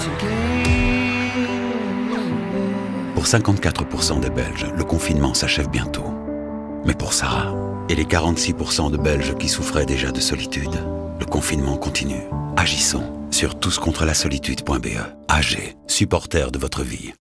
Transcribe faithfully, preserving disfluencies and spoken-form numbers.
Pour cinquante-quatre pour cent des Belges, le confinement s'achève bientôt. Mais pour Sarah et les quarante-six pour cent de Belges qui souffraient déjà de solitude, le confinement continue. Agissons sur tous contre la solitude point B E. A G, supporter de votre vie.